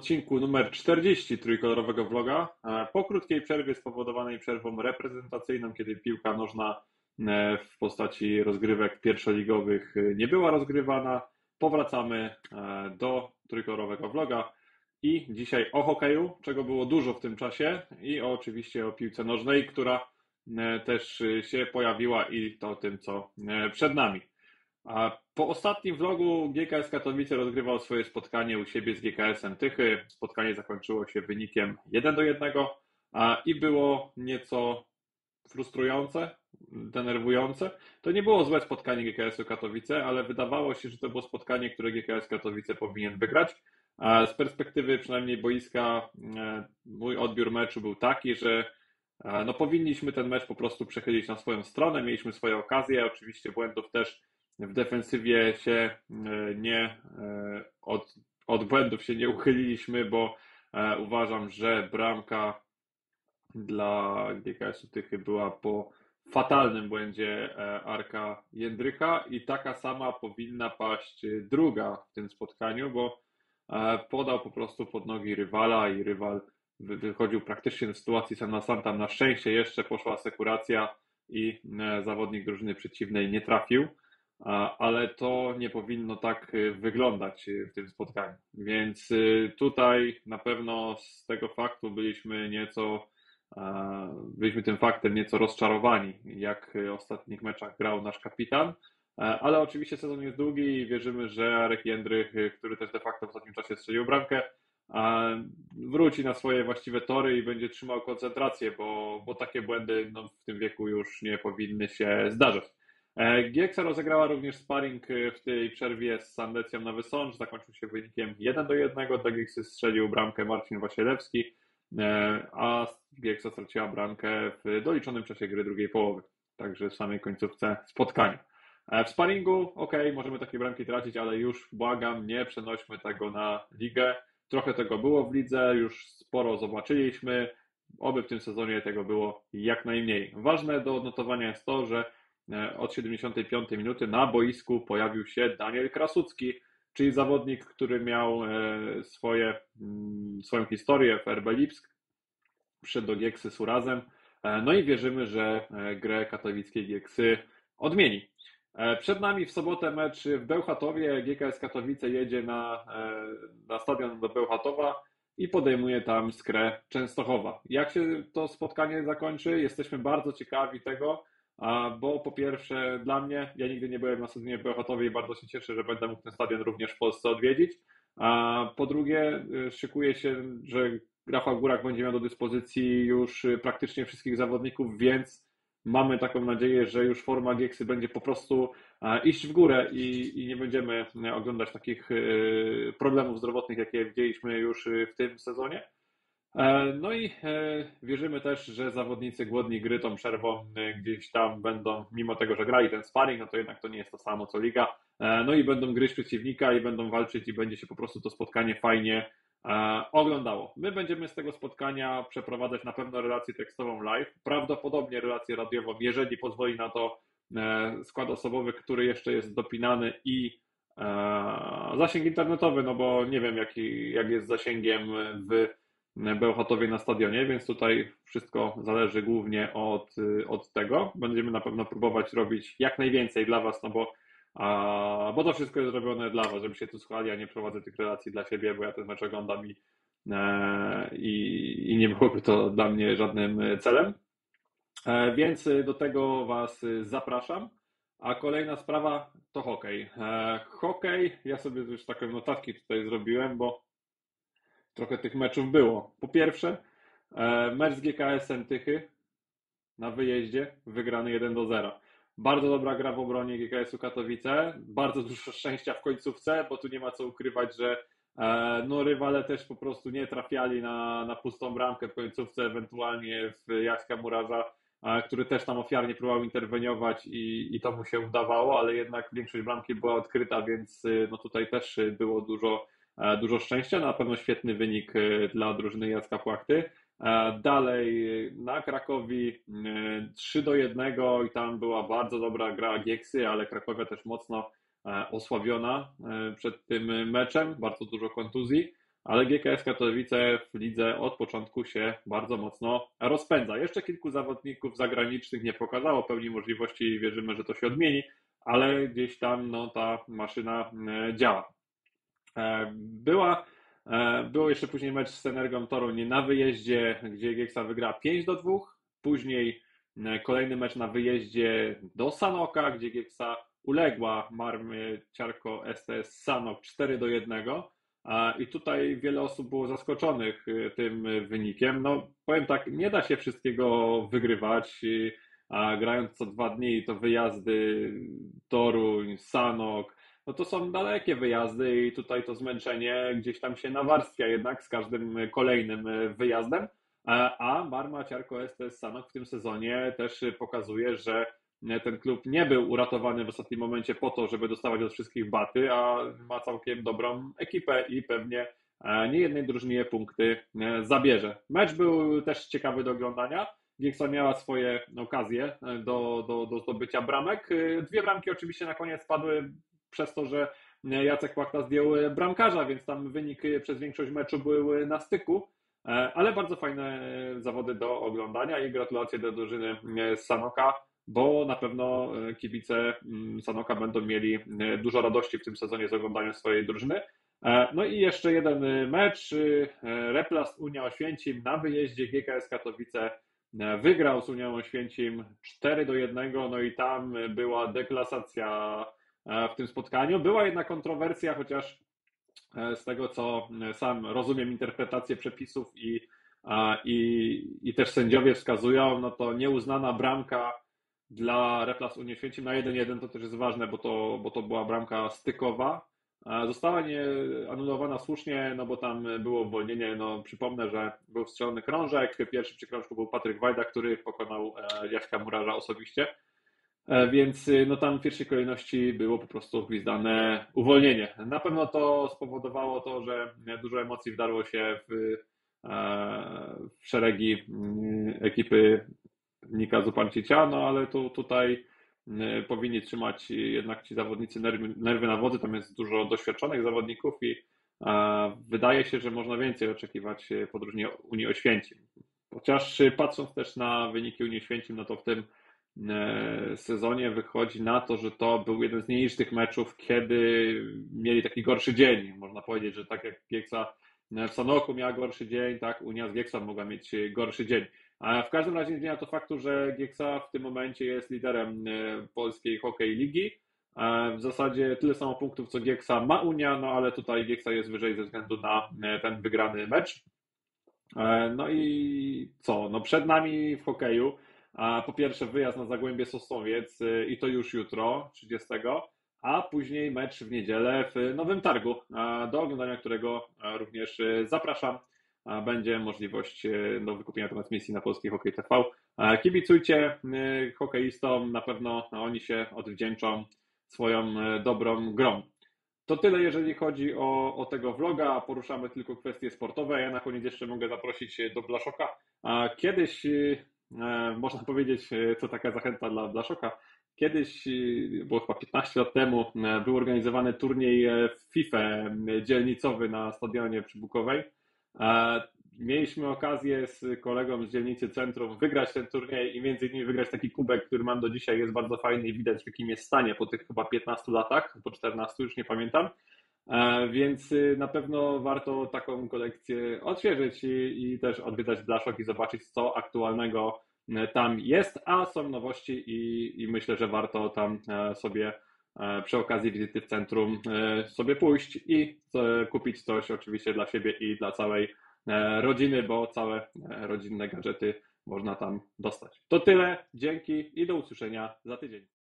odcinku numer 40 trójkolorowego vloga. Po krótkiej przerwie spowodowanej przerwą reprezentacyjną, kiedy piłka nożna w postaci rozgrywek pierwszoligowych nie była rozgrywana, powracamy do trójkolorowego vloga i dzisiaj o hokeju, czego było dużo w tym czasie, i oczywiście o piłce nożnej, która też się pojawiła, i to tym, co przed nami. A po ostatnim vlogu GKS Katowice rozgrywał swoje spotkanie u siebie z GKS-em Tychy. Spotkanie zakończyło się wynikiem 1-1 i było nieco frustrujące, denerwujące. To nie było złe spotkanie GKS-u Katowice, ale wydawało się, że to było spotkanie, które GKS Katowice powinien wygrać. Z perspektywy przynajmniej boiska mój odbiór meczu był taki, że powinniśmy ten mecz po prostu przechylić na swoją stronę. Mieliśmy swoje okazje, oczywiście błędów też w defensywie się od błędów się nie uchyliliśmy, bo uważam, że bramka dla GKS-u Tychy była po fatalnym błędzie Arka Jędrycha i taka sama powinna paść druga w tym spotkaniu, bo podał po prostu pod nogi rywala i rywal wychodził praktycznie w sytuacji sam na sam. Tam na szczęście jeszcze poszła asekuracja i zawodnik drużyny przeciwnej nie trafił, ale to nie powinno tak wyglądać w tym spotkaniu. Więc tutaj na pewno z tego faktu byliśmy tym faktem nieco rozczarowani, jak w ostatnich meczach grał nasz kapitan, ale oczywiście sezon jest długi i wierzymy, że Arek Jędrych, który też de facto w ostatnim czasie strzelił bramkę, wróci na swoje właściwe tory i będzie trzymał koncentrację, bo takie błędy w tym wieku już nie powinny się zdarzać. Gieksa rozegrała również sparring w tej przerwie z Sandecją Nowy Sącz. Zakończył się wynikiem 1-1. Dla Gieksy strzelił bramkę Marcin Wasielewski, a Gieksa straciła bramkę w doliczonym czasie gry drugiej połowy, także w samej końcówce spotkania. W sparingu, możemy takie bramki tracić, ale już błagam, nie przenośmy tego na ligę. Trochę tego było w lidze, już sporo zobaczyliśmy, oby w tym sezonie tego było jak najmniej. Ważne do odnotowania jest to, że od 75 minuty na boisku pojawił się Daniel Krasucki, czyli zawodnik, który miał swoją historię w RB Lipsk, przyszedł do Gieksy z urazem, no i wierzymy, że grę katowickiej Gieksy odmieni. Przed nami w sobotę mecz w Bełchatowie. GKS Katowice jedzie na stadion do Bełchatowa i podejmuje tam Skrę Częstochowa. Jak się to spotkanie zakończy? Jesteśmy bardzo ciekawi tego, bo po pierwsze dla mnie, ja nigdy nie byłem na stadionie w Bełchatowie i bardzo się cieszę, że będę mógł ten stadion również w Polsce odwiedzić. A po drugie szykuje się, że Rafał Górak będzie miał do dyspozycji już praktycznie wszystkich zawodników, więc mamy taką nadzieję, że już forma Gieksy będzie po prostu iść w górę i nie będziemy oglądać takich problemów zdrowotnych, jakie widzieliśmy już w tym sezonie. No i wierzymy też, że zawodnicy głodni gry tą przerwą gdzieś tam będą, mimo tego, że grali ten sparring, no to jednak to nie jest to samo co liga, no i będą gryźć przeciwnika i będą walczyć i będzie się po prostu to spotkanie fajnie oglądało. My będziemy z tego spotkania przeprowadzać na pewno relację tekstową live, prawdopodobnie relację radiową, jeżeli pozwoli na to skład osobowy, który jeszcze jest dopinany, i zasięg internetowy, no bo nie wiem jak jest z zasięgiem w Bełchatowie na stadionie, więc tutaj wszystko zależy głównie od tego. Będziemy na pewno próbować robić jak najwięcej dla Was, no bo to wszystko jest robione dla Was, żebyście tu słuchali, a nie prowadzę tych relacji dla siebie, bo ja ten mecz oglądam i nie byłoby to dla mnie żadnym celem. Więc do tego Was zapraszam. A kolejna sprawa to hokej. Hokej, ja sobie już takie notatki tutaj zrobiłem, bo trochę tych meczów było. Po pierwsze, mecz z GKS-em Tychy na wyjeździe, wygrany 1-0. Bardzo dobra gra w obronie GKS-u Katowice, bardzo dużo szczęścia w końcówce, bo tu nie ma co ukrywać, że rywale też po prostu nie trafiali na pustą bramkę w końcówce, ewentualnie w Jaśka Murarza, który też tam ofiarnie próbował interweniować i to mu się udawało, ale jednak większość bramki była odkryta, więc tutaj też było dużo szczęścia. Na pewno świetny wynik dla drużyny Jacka Płachty. Dalej na Krakowi 3-1 i tam była bardzo dobra gra Gieksy, ale Krakowia też mocno osłabiona przed tym meczem, bardzo dużo kontuzji. ale GKS Katowice w lidze od początku się bardzo mocno rozpędza. Jeszcze kilku zawodników zagranicznych nie pokazało pełni możliwości i wierzymy, że to się odmieni, ale gdzieś tam no, ta maszyna działa. Był jeszcze później mecz z Energą Toruń na wyjeździe, gdzie Gieksa wygrała 5-2. Później kolejny mecz na wyjeździe do Sanoka, gdzie Gieksa uległa Marmie Ciarko STS Sanok 4-1. I tutaj wiele osób było zaskoczonych tym wynikiem. No, powiem tak, nie da się wszystkiego wygrywać. A grając co 2 dni, to wyjazdy Toruń, Sanok, no to są dalekie wyjazdy i tutaj to zmęczenie gdzieś tam się nawarstwia jednak z każdym kolejnym wyjazdem. A Marma Ciarko STS Sanok w tym sezonie też pokazuje, że ten klub nie był uratowany w ostatnim momencie po to, żeby dostawać od wszystkich baty, a ma całkiem dobrą ekipę i pewnie nie jednej drużynie punkty zabierze. Mecz był też ciekawy do oglądania. Gieksa miała swoje okazje do zdobycia bramek. 2 bramki oczywiście na koniec padły przez to, że Jacek Płachta zdjął bramkarza, więc tam wynik przez większość meczu był na styku, ale bardzo fajne zawody do oglądania i gratulacje do drużyny z Sanoka, bo na pewno kibice Sanoka będą mieli dużo radości w tym sezonie z oglądania swojej drużyny. No i jeszcze jeden mecz, Replast Unia Oświęcim na wyjeździe. GKS Katowice wygrał z Unią Oświęcim 4-1, no i tam była deklasacja w tym spotkaniu. Była jedna kontrowersja, chociaż z tego, co sam rozumiem interpretację przepisów i też sędziowie wskazują, no to nieuznana bramka dla Replas Unii Oświęcim na 1-1 to też jest ważne, bo to była bramka stykowa. Została nie anulowana słusznie, no bo tam było uwolnienie. No, przypomnę, że był strzelony krążek. Pierwszy przy krążku był Patryk Wajda, który pokonał Jaśka Murarza osobiście. Więc no tam w pierwszej kolejności było po prostu gwizdane uwolnienie. Na pewno to spowodowało to, że dużo emocji wdarło się w szeregi ekipy Nika Zupancicia, no ale tutaj powinni trzymać jednak ci zawodnicy nerwy na wodzy. Tam jest dużo doświadczonych zawodników i wydaje się, że można więcej oczekiwać po drużynie Unii Oświęcim. Chociaż patrząc też na wyniki Unii Oświęcim, no to w tym sezonie wychodzi na to, że to był jeden z nielicznych meczów, kiedy mieli taki gorszy dzień. Można powiedzieć, że tak jak Gieksa w Sanoku miała gorszy dzień, tak Unia z Gieksą mogła mieć gorszy dzień. A w każdym razie nie zmienia to faktu, że Gieksa w tym momencie jest liderem polskiej hokej ligi. W zasadzie tyle samo punktów, co Gieksa ma Unia, no ale tutaj Gieksa jest wyżej ze względu na ten wygrany mecz. No i co? No przed nami w hokeju po pierwsze wyjazd na Zagłębie Sosnowiec i to już jutro, 30, a później mecz w niedzielę w Nowym Targu, do oglądania którego również zapraszam. Będzie możliwość do wykupienia transmisji na Polski Hokej TV. Kibicujcie hokeistom, na pewno oni się odwdzięczą swoją dobrą grą. To tyle, jeżeli chodzi o tego vloga. Poruszamy tylko kwestie sportowe. Ja na koniec jeszcze mogę zaprosić do Blaszoka. Kiedyś, można powiedzieć, to taka zachęta dla Blaszoka. Kiedyś, było chyba 15 lat temu, był organizowany turniej w FIFA dzielnicowy na stadionie przy Bukowej. Mieliśmy okazję z kolegą z dzielnicy Centrum wygrać ten turniej i między innymi wygrać taki kubek, który mam do dzisiaj, jest bardzo fajny i widać w jakim jest stanie po tych chyba 15 latach, po 14 już nie pamiętam, więc na pewno warto taką kolekcję odświeżyć i też odwiedzać Blaszok i zobaczyć, co aktualnego tam jest, a są nowości i myślę, że warto tam sobie przy okazji wizyty w centrum sobie pójść i kupić coś oczywiście dla siebie i dla całej rodziny, bo całe rodzinne gadżety można tam dostać. To tyle, dzięki i do usłyszenia za tydzień.